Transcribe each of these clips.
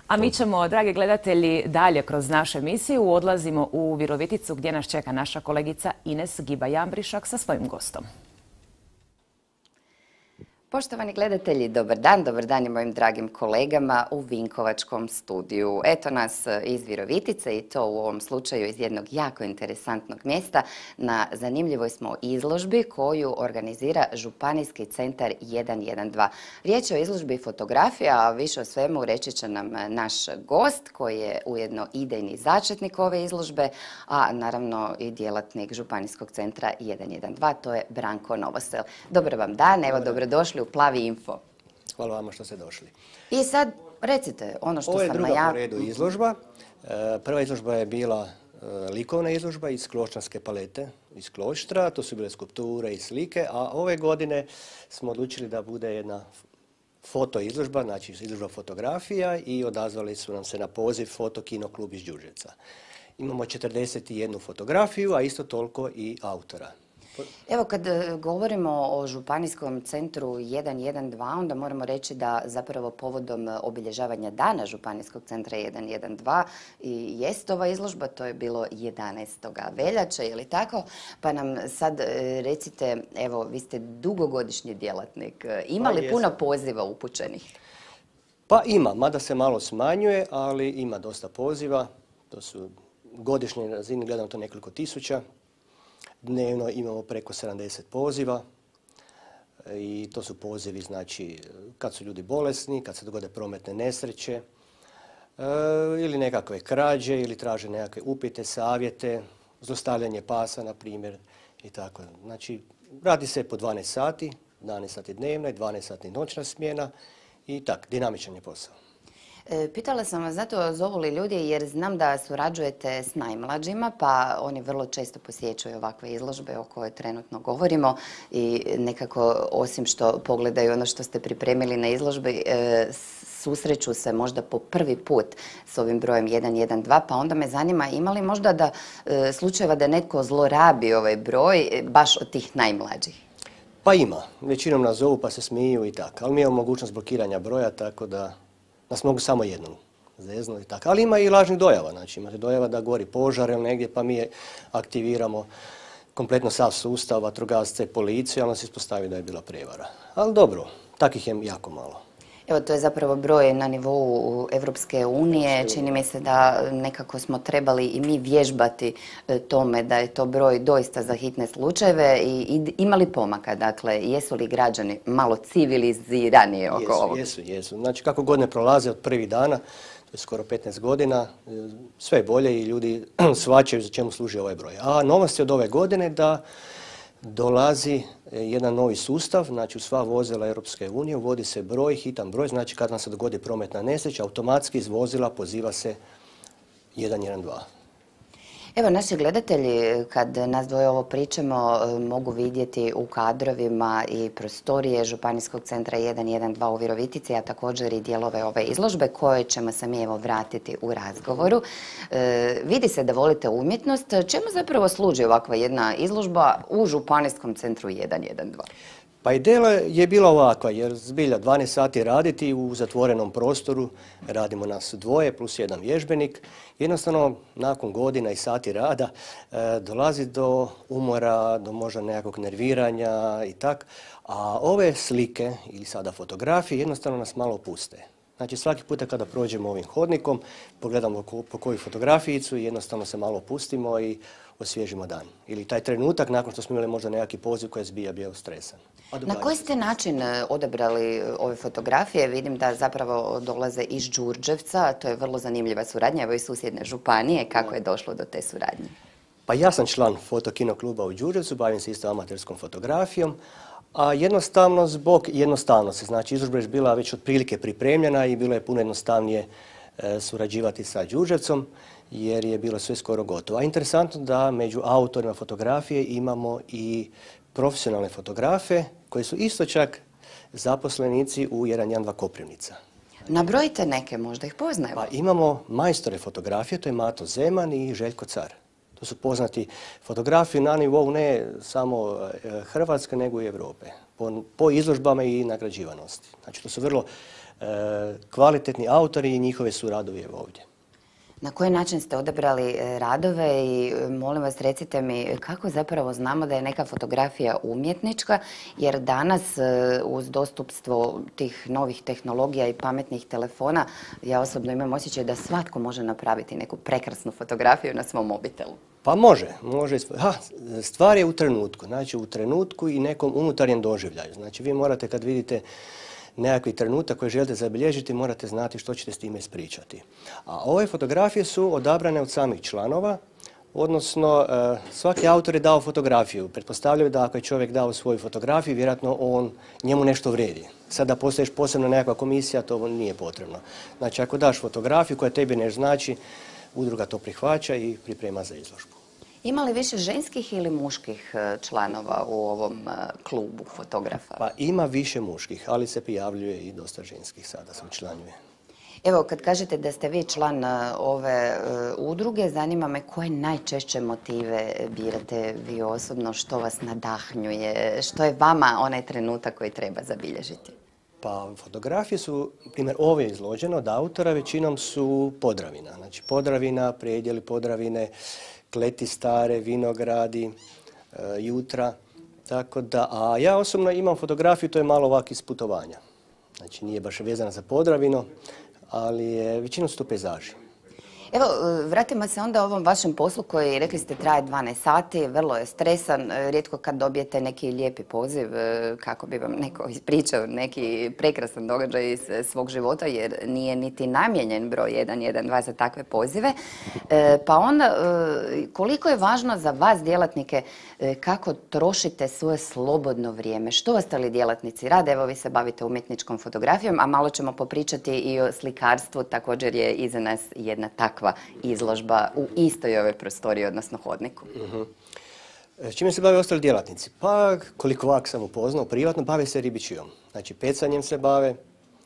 A mi ćemo, dragi gledatelji, dalje kroz našu emisiju. Odlazimo u Viroviticu gdje nas čeka naša kolegica Ines Giba-Jambrišak sa svojim gostom. Poštovani gledatelji, dobar dan i mojim dragim kolegama u Vinkovačkom studiju. Eto nas iz Virovitice i to u ovom slučaju iz jednog jako interesantnog mjesta. Na zanimljivoj smo izložbi koju organizira Županijski centar 112. Riječ je o izložbi fotografija, a više o svemu reći će nam naš gost koji je ujedno idejni začetnik ove izložbe, a naravno i djelatnik Županijskog centra 112. To je Branko Novosel. Dobar vam dan, evo dobrodošli u Plavi info. Hvala vama što ste došli. I sad recite ono što sam najavila. Ovo je druga po redu izložba. Prva izložba je bila likovna izložba iz Klošćanske palete, iz Kloštra. To su bile skulpture i slike, a ove godine smo odlučili da bude jedna foto izložba, znači izložba fotografija i odazvali su nam se na poziv Fotokino klub iz Đurđevca. Imamo 41 fotografiju, a isto toliko i autora. Evo kad govorimo o Županijskom centru 112, onda moramo reći da zapravo povodom obilježavanja dana Županijskog centra 112 i jest ova izložba, to je bilo 11. veljače, je li tako? Pa nam sad recite, evo vi ste dugogodišnji djelatnik, ima li puno poziva upućenih? Pa ima, mada se malo smanjuje, ali ima dosta poziva, to su godišnje razine, gledamo to nekoliko tisuća. Dnevno imamo preko 70 poziva i to su pozivi znači kad su ljudi bolesni, kad se dogode prometne nesreće ili nekakve krađe ili traže nekakve upite, savjete, zlostavljanje pasa na primjer i tako. Znači radi se po 12 sati, 12 sati dnevna i 12 sati noćna smjena i tak, dinamičan je posao. Pitala sam vas, zato zovu li ljudi jer znam da surađujete s najmlađima, pa oni vrlo često posjećuju ovakve izložbe o kojoj trenutno govorimo i nekako osim što pogledaju ono što ste pripremili na izložbi, susreću se možda po prvi put s ovim brojem 112, pa onda me zanima ima li možda slučajeva da netko zlorabi ovaj broj baš od tih najmlađih? Pa ima, većinom nas zovu pa se smiju i tako, ali mi imamo mogućnost blokiranja broja tako da nas mogu samo jednom zeznuti i tako. Ali ima i lažnih dojava, znači imate dojava da gori požar ili negdje pa mi aktiviramo kompletno sav sustav, vatrogasce, policiju, ali se ispostavi da je bila prevara. Ali dobro, takvih je jako malo. Evo, to je zapravo broj na nivou Evropske unije. Čini mi se da nekako smo trebali i mi vježbati tome da je to broj doista za hitne slučajeve i ima li pomaka? Dakle, jesu li građani malo civilizirani oko ovog? Jesu. Znači, kako godine prolaze od prvih dana, to je skoro 15 godina, sve je bolje i ljudi shvaćaju za čemu služi ovaj broj. A novost je od ove godine da dolazi jedan novi sustav, znači u sva vozila Europske unije uvodi se broj, hitan broj, znači kad nam se dogodi prometna nesreća, automatski iz vozila poziva se 112. Evo, naši gledatelji, kad nas dvoje ovo pričamo, mogu vidjeti u kadrovima i prostorije Županijskog centra 112 u Virovitici, a također i dijelove ove izložbe koje ćemo se mi evo vratiti u razgovoru. Vidi se da volite umjetnost. Čemu zapravo služi ovakva jedna izložba u Županijskom centru 112? Pa ideja je bila ovakva, jer zbilja 12 sati raditi u zatvorenom prostoru, radimo nas dvoje plus jedan vježbenik. Jednostavno, nakon godina i sati rada dolazi do umora, do možda nekakvog nerviranja i tak. A ove slike ili sada fotografije jednostavno nas malo puste. Znači svaki puta kada prođemo ovim hodnikom, pogledamo po koju fotografijicu i jednostavno se malo pustimo i osvježimo dan. Ili taj trenutak nakon što smo imali možda nekakvi poziv koji je zbilja bio stresan. Na koji ste način odabrali ove fotografije? Vidim da zapravo dolaze iz Đurđevca, to je vrlo zanimljiva suradnja, evo i susjedne županije. Kako je došlo do te suradnje? Pa ja sam član Fotokino kluba u Đurđevcu, bavim se isto amaterskom fotografijom, a jednostavno zbog jednostavnosti. Znači izložba je bila već otprilike pripremljena i bilo je puno jednostavnije surađivati sa Đurđevcom jer je bilo sve skoro gotovo. A interesantno da među autorima fotografije imamo i profesionalne fotografe koji su isto čak zaposlenici u 112 Koprivnica. Nabrojite neke, možda ih poznajemo. Pa imamo majstore fotografije, to je Mato Zeman i Željko Car. To su poznati fotografi na nivou ne samo Hrvatske nego i Europe. Po izložbama i nagrađivanosti. Znači to su vrlo kvalitetni autori i njihove su radovi evo ovdje. Na koji način ste odabrali radove i molim vas recite mi kako zapravo znamo da je neka fotografija umjetnička, jer danas uz dostupstvo tih novih tehnologija i pametnih telefona ja osobno imam osjećaj da svatko može napraviti neku prekrasnu fotografiju na svom mobitelu. Pa može. Stvar je u trenutku, znači u trenutku i nekom unutarnjem doživljaju. Znači vi morate kad vidite nekakvi trenutak koji želite zabilježiti, morate znati što ćete s time ispričati. A ove fotografije su odabrane od samih članova, odnosno svaki autor je dao fotografiju. Pretpostavljaju da ako je čovjek dao svoju fotografiju, vjerojatno njemu nešto vredi. Sada postoješ posebno nekakva komisija, to nije potrebno. Znači ako daš fotografiju koja tebi ne znači, udruga to prihvaća i priprema za izložbu. Ima li više ženskih ili muških članova u ovom klubu fotografa? Pa ima više muških, ali se prijavljuje i dosta ženskih sada se učlanjuje. Evo, kad kažete da ste vi član ove udruge, zanima me koje najčešće motive birate vi osobno, što vas nadahnjuje, što je vama onaj trenutak koji treba zabilježiti? Pa fotografije su, primjer ove izložene od autora, većinom su Podravina. Znači Podravina, predjeli Podravine, kleti stare, vinogradi, jutra. Tako da, a ja osobno imam fotografiju, to je malo ovak iz putovanja. Znači nije baš vezana za Podravinu, ali većinom su to pejzaži. Evo, vratimo se onda ovom vašem poslu koji, rekli ste, traje 12 sati, vrlo je stresan, rijetko kad dobijete neki lijepi poziv, kako bi vam neko ispričao neki prekrasan događaj iz svog života, jer nije niti namijenjen broj 112 za takve pozive. Pa onda, koliko je važno za vas, djelatnike, kako trošite svoje slobodno vrijeme? Što ostali djelatnici rade? Evo, vi se bavite umjetničkom fotografijom, a malo ćemo popričati i o slikarstvu, također je iza nas jedna takva izložba u istoj ovoj prostoriji, odnosno hodniku. Čime se bave ostali djelatnici? Pa, koliko ovak sam upoznao, privatno bave se ribičijom. Znači, pecanjem se bave,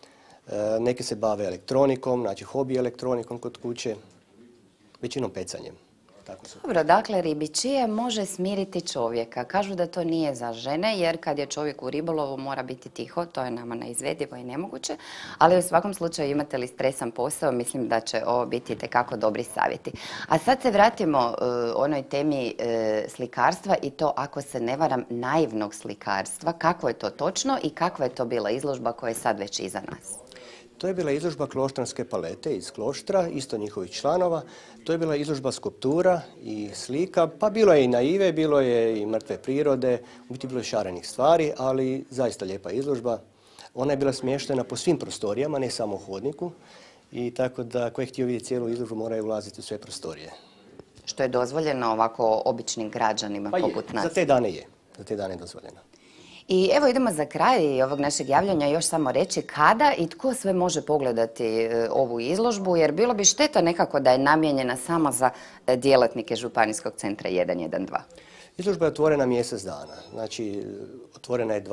neki se bave elektronikom, znači hobi elektronikom kod kuće, većinom pecanjem. Dobro, dakle, ribičije može smiriti čovjeka. Kažu da to nije za žene, jer kad je čovjek u ribolovu mora biti tiho, to je nama neizvedivo i nemoguće, ali u svakom slučaju imate li stresan posao, mislim da će ovo biti itekako dobri savjeti. A sad se vratimo onoj temi slikarstva i to, ako se ne varam, naivnog slikarstva. Kako je to točno i kakva je to bila izložba koja je sad već iza nas? To je bila izložba kloštranske palete iz kloštra, isto njihovih članova. To je bila izložba skulptura i slika, pa bilo je i naive, bilo je i mrtve prirode, u biti bilo je šarenih stvari, ali zaista lijepa izložba. Ona je bila smještena po svim prostorijama, ne samo u hodniku, i tako da ko je htio vidjeti cijelu izložbu moraju ulaziti u sve prostorije. Što je dozvoljeno ovako običnim građanima poput nas? Za te dane je. Za te dane je dozvoljeno. I evo idemo za kraj ovog našeg javljanja još samo reći kada i tko sve može pogledati ovu izložbu, jer bilo bi šteta nekako da je namijenjena samo za djelatnike Županijskog centra 112. Izložba je otvorena mjesec dana. Znači, otvorena je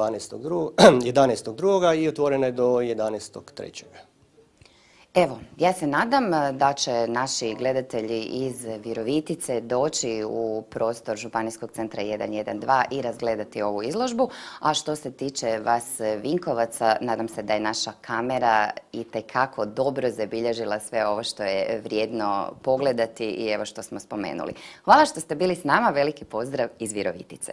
11.2. i otvorena je do 11.3. Evo, ja se nadam da će naši gledatelji iz Virovitice doći u prostor Županijskog centra 112 i razgledati ovu izložbu. A što se tiče vas Vinkovaca, nadam se da je naša kamera itekako dobro zabilježila sve ovo što je vrijedno pogledati i evo što smo spomenuli. Hvala što ste bili s nama, veliki pozdrav iz Virovitice.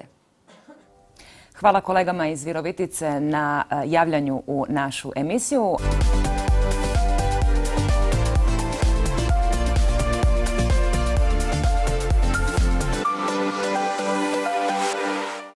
Hvala kolegama iz Virovitice na javljanju u našu emisiju.